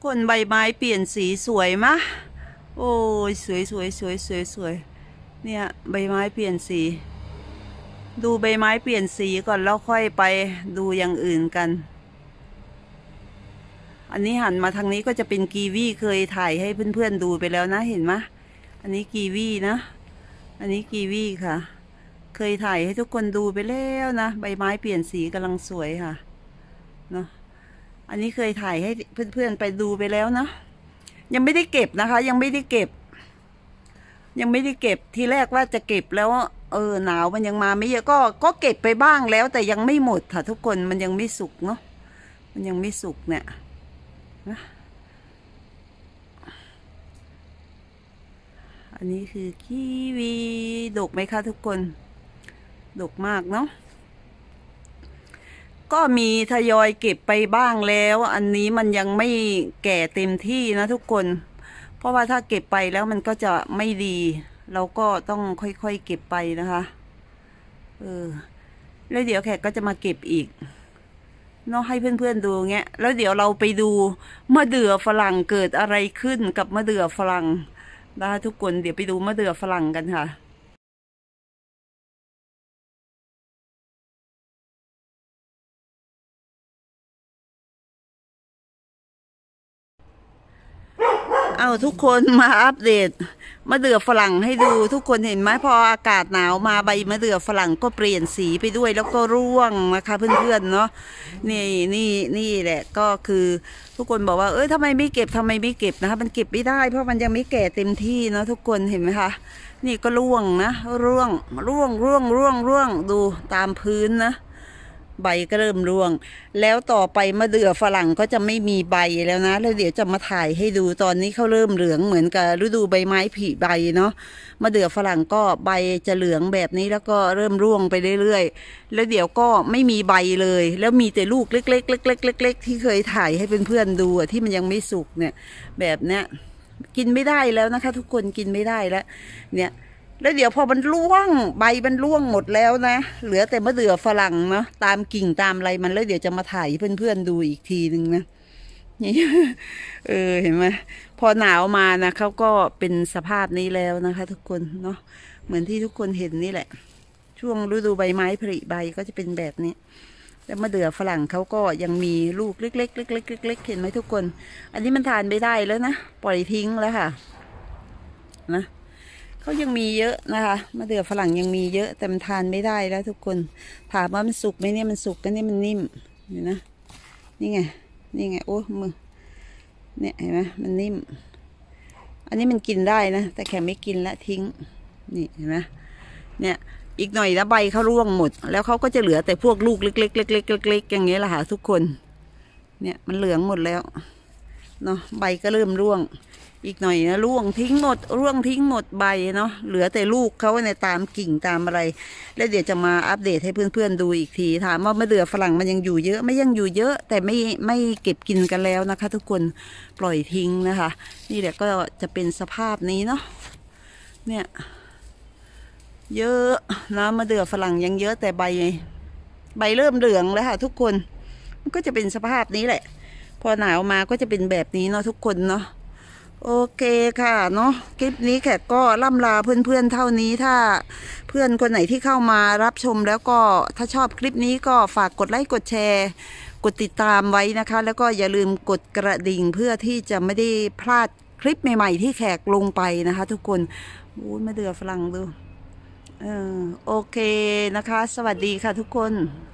คนใบไม้เปลี่ยนสีสวยมะโอ้ยสวยสวยสวยสวยสวยเนี่ยใบไม้เปลี่ยนสีดูใบไม้เปลี่ยนสีก่อนแล้วค่อยไปดูอย่างอื่นกันอันนี้หันมาทางนี้ก็จะเป็นกีวีเคยถ่ายให้เพื่อนๆดูไปแล้วนะเห็นไหมอันนี้กีวีนะอันนี้กีวีค่ะเคยถ่ายให้ทุกคนดูไปแล้วนะใบไม้เปลี่ยนสีกำลังสวยค่ะเนาะอันนี้เคยถ่ายให้เพื่อนๆไปดูไปแล้วนะยังไม่ได้เก็บนะคะยังไม่ได้เก็บทีแรกว่าจะเก็บแล้วหนาวมันยังมาไม่เยอะก็เก็บไปบ้างแล้วแต่ยังไม่หมดค่ะทุกคนมันยังไม่สุกเนาะมันยังไม่สุกเนี่ยนะอันนี้คือกีวีดกไหมคะทุกคนดกมากเนาะก็มีทยอยเก็บไปบ้างแล้วอันนี้มันยังไม่แก่เต็มที่นะทุกคนเพราะว่าถ้าเก็บไปแล้วมันก็จะไม่ดีเราก็ต้องค่อยๆเก็บไปนะคะแล้วเดี๋ยวแขกก็จะมาเก็บอีกเนาะให้เพื่อนๆดูเงี้ยแล้วเดี๋ยวเราไปดูมะเดื่อฝรั่งเกิดอะไรขึ้นกับมะเดื่อฝรั่งนะคะทุกคนเดี๋ยวไปดูมะเดื่อฝรั่งกันค่ะเอาทุกคนมาอัปเดตมะเดื่อฝรั่งให้ดูทุกคนเห็นไหมพออากาศหนาวมาใบมะเดื่อฝรั่งก็เปลี่ยนสีไปด้วยแล้วก็ร่วงนะคะเพื่อนๆเนาะนี่แหละก็คือทุกคนบอกว่าทำไมไม่เก็บนะคะมันเก็บไม่ได้เพราะมันยังไม่แก่เต็มที่เนาะทุกคนเห็นไหมคะนี่ก็ร่วงนะร่วงดูตามพื้นนะใบก็เริ่มร่วงแล้วต่อไปมะเดื่อฝรั่งก็จะไม่มีใบแล้วนะแล้วเดี๋ยวจะมาถ่ายให้ดูตอนนี้เขาเริ่มเหลืองเหมือนกับฤดูใบไม้ผลิใบเนาะมะเดื่อฝรั่งก็ใบจะเหลืองแบบนี้แล้วก็เริ่มร่วงไปเรื่อยๆแล้วเดี๋ยวก็ไม่มีใบเลยแล้วมีแต่ลูกเล็กๆที่เคยถ่ายให้เพื่อนๆดูที่มันยังไม่สุกเนี่ยแบบเนี้ยกินไม่ได้แล้วนะคะทุกคนกินไม่ได้แล้วเนี่ยแล้วเดี๋ยวพอมันร่วงใบมันร่วงหมดแล้วนะเหลือแต่มะเดื่อฝรั่งเนาะตามกิ่งตามอะไรมันแล้วเดี๋ยวจะมาถ่ายเพื่อนๆดูอีกทีนึงนะนี่เห็นไหมพอหนาวมานะเขาก็เป็นสภาพนี้แล้วนะคะทุกคนเนาะเหมือนที่ทุกคนเห็นนี่แหละช่วงฤดูใบไม้ผลิใบก็จะเป็นแบบนี้แล้วมะเดื่อฝรั่งเขาก็ยังมีลูกเล็กๆเห็นไหมทุกคนอันนี้มันทานไม่ได้แล้วนะปล่อยทิ้งแล้วค่ะนะเขายังมีเยอะนะคะมะเดื่อฝรั่งยังมีเยอะแต่มันทานไม่ได้แล้วทุกคนถามว่ามันสุกไหมเนี่ยมันสุกกันเนี่ยมันนิ่มเห็นนะนี่ไงโอ้มือเนี่ยเห็นไหมมันนิ่มอันนี้มันกินได้นะแต่แค่ไม่กินละทิ้งนี่เห็นไหมเนี่ยอีกหน่อยแล้วใบเขาร่วงหมดแล้วเขาก็จะเหลือแต่พวกลูกเล็กๆอย่างเงี้ยแหละค่ะทุกคนเนี่ยมันเหลืองหมดแล้วเนาะใบก็เริ่มร่วงอีกหน่อยนะร่วงทิ้งหมดใบเนาะเหลือแต่ลูกเขาในตามกิ่งตามอะไรแล้วเดี๋ยวจะมาอัปเดตให้เพื่อนๆดูอีกทีถามว่ามะเดื่อฝรั่งมันยังอยู่เยอะไม่ยังอยู่เยอะแต่ไม่เก็บกินกันแล้วนะคะทุกคนปล่อยทิ้งนะคะนี่แหละก็จะเป็นสภาพนี้เนาะเนี่ยเยอะนะมะเดื่อฝรั่งยังเยอะแต่ใบเริ่มเหลืองแล้วค่ะทุกคนมันก็จะเป็นสภาพนี้แหละพอหนาวมาก็จะเป็นแบบนี้เนาะทุกคนเนาะโอเคค่ะเนาะคลิปนี้แขกก็ล่ำลาเพื่อนๆเท่านี้ถ้าเพื่อนคนไหนที่เข้ามารับชมแล้วก็ถ้าชอบคลิปนี้ก็ฝากกดไลค์กดแชร์กดติดตามไว้นะคะแล้วก็อย่าลืมกดกระดิ่งเพื่อที่จะไม่ได้พลาดคลิปใหม่ๆที่แขกลงไปนะคะทุกคนมะเดื่อฝรั่งดูโอเคนะคะสวัสดีค่ะทุกคน